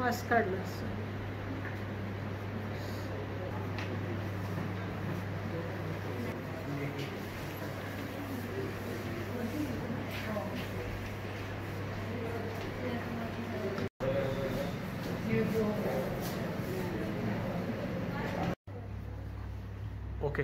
Mustard लसूण. Okay,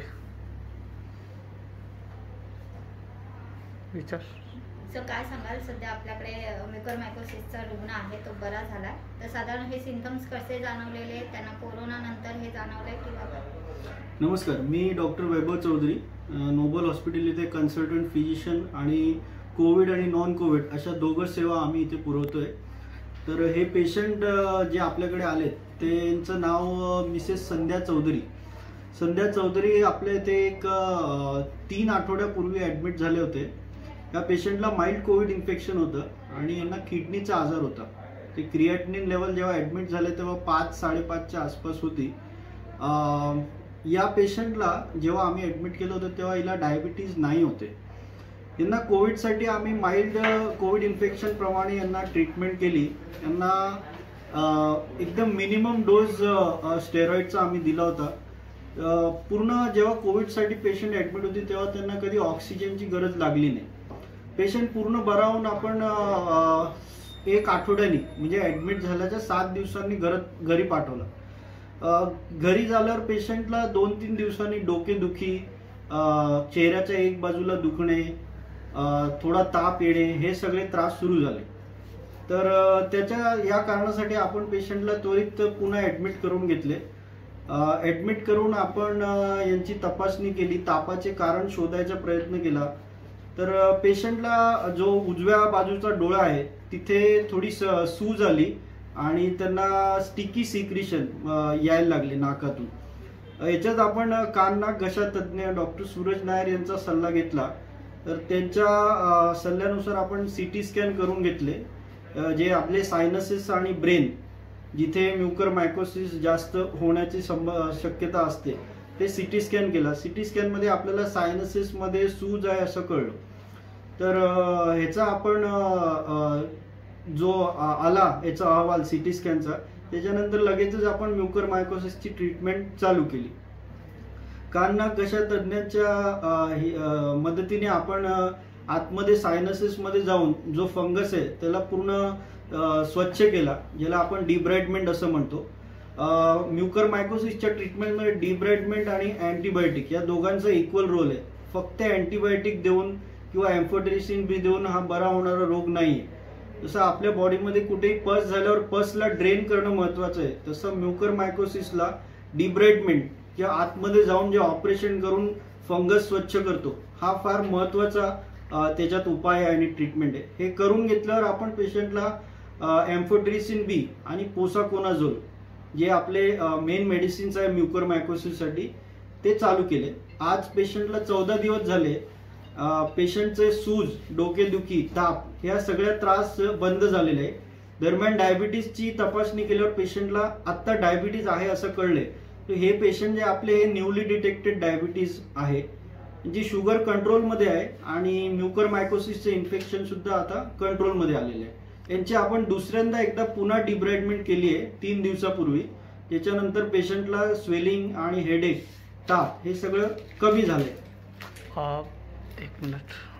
विचार. Sir काय सांगाल, सध्या आपल्याकडे म्युकरमायकोसिसचा रुग्ण आहे, तो बरा झालाय, तर साधारण हे सिम्पटम्स कसे जाणवलेले, त्यांना कोरोना नंतर हे जाणवलंय किंवा काय? नमस्कार, मी doctor Vaibhav Chaudhari, noble hospital इथे कन्सल्टंट फिजिशियन आणि कोविड आणि नॉन कोविड अशा दोघं सेवा आम्ही इथे पुरवतोय. तर हे पेशंट जे आपल्याकडे आलेत त्यांचं नाव मिसेस संध्या चौधरी. संध्या चौधरी आपल्या इथे एक 3 आठवड्यापूर्वी ॲडमिट झाले होते. या पेशंटला माइल्ड कोविड इन्फेक्शन होतं आणि यांना किडनीचा आजार होता. ते क्रिएटिनिन लेवल जेव्हा ॲडमिट झाले तेव्हा 5-5.5च्या आसपास होती. या पेशंटला जेव्हा आम्ही ॲडमिट केलं होतं तेव्हा हिला डायबिटीज नाही होते. यांना कोविडसाठी आम्ही माइल्ड कोविड इन्फेक्शन प्रमाणे यांना ट्रीटमेंट केली. यांना एकदम मिनिमम डोज स्टेरॉइडचा आम्ही दिला होता. पूर्ण जेव्हा कोविडसाठी पेशंट ॲडमिट होती तेव्हा त्यांना कधी ऑक्सिजनची गरज लागली नाही. पेशंट पूर्ण बरा होऊन आपण 1 आठवड्यानी म्हणजे ॲडमिट झाल्याच्या 7 दिवसांनी घरी पाठवलं. घरी झाल्यावर पेशंटला 2-3 दिवसांनी डोकेदुखी, चेहऱ्याच्या एक बाजूला दुखणे, थोडा ताप येणे हे सगळे त्रास सुरू झाले. तर त्याच्या या कारणासाठी आपण पेशंटला त्वरित पुन्हा ॲडमिट करून घेतले. ॲडमिट करून आपण यांची तपासणी केली, तापाचे कारण शोधायचा प्रयत्न केला. तर पेशंटला जो उजव्या बाजूचा डोळा आहे तिथे थोडी सूज आली आणि त्यांना स्टिकी सिक्रिशन यायला लागले नाकातून. याच्यात आपण कान नाक घसा तज्ज्ञ डॉक्टर सूरज नायर यांचा सल्ला घेतला. तर त्यांच्या सल्ल्यानुसार आपण CT स्कॅन करून घेतले. जे आपले सायनसेस आणि ब्रेन जिथे म्युकरमायकोसिस जास्त होण्याची शक्यता असते ते CT स्कॅन केला. CT स्कॅनमध्ये आपल्याला सायनसेसमध्ये सूज आहे असं कळलं. तर ह्याचा आपण जो आला याचा अहवाल CT स्कॅनचा, त्याच्यानंतर लगेचच आपण म्युकरमायकोसिसची ट्रीटमेंट चालू केली. कान नाक घसा तज्ज्ञाच्या मदतीने आपण आतमध्ये सायनसेसमध्ये जाऊन जो फंगस आहे त्याला पूर्ण स्वच्छ केला, ज्याला आपण डिब्राइडमेंट असं म्हणतो. म्युकरमायकोसिसच्या ट्रीटमेंटमध्ये डिब्राइडमेंट आणि अँटीबायोटिक या दोघांचा इक्वल रोल आहे. फक्त अँटीबायोटिक देऊन किंवा एम्फोटेरिसिन बी देऊन हा बरा होणारा रोग नाही आहे. जसं आपल्या बॉडीमध्ये कुठेही पस झाल्यावर पसला ड्रेन करणं महत्त्वाचं आहे, तसं म्युकरमायकोसिसला डिब्राइडमेंट किंवा आतमध्ये जाऊन जे ऑपरेशन करून फंगस स्वच्छ करतो हा फार महत्त्वाचा त्याच्यात उपाय आहे आणि ट्रीटमेंट आहे. हे करून घेतल्यावर आपण पेशंटला एम्फोटेरिसिन बी आणि पोसाकोनाझोल जे आपले मेन मेडिसिन्स आहे म्युकरमायकोसिससाठी ते चालू केले. आज पेशंटला 14 दिवस झाले. पेशंटचे सूज, डोकेदुखी, ताप या सगळ्या त्रास बंद झालेले आहे. दरम्यान डायबिटीजची तपासणी केल्यावर पेशंटला आत्ता डायबिटीज आहे असं कळले. तर हे पेशंट जे आपले हे न्यूली डिटेक्टेड डायबिटीज आहे, जी शुगर कंट्रोलमध्ये आहे आणि म्युकरमायकोसिसचे इन्फेक्शन सुद्धा आता कंट्रोलमध्ये आलेले आहे. यांची आपण दुसऱ्यांदा एकदा पुन्हा डिब्राइडमेंट केली आहे 3 दिवसापूर्वी. त्याच्यानंतर पेशंटला स्वेलिंग आणि हेडेक, ताप हे सगळं कमी झालंय. 1 मिनिट.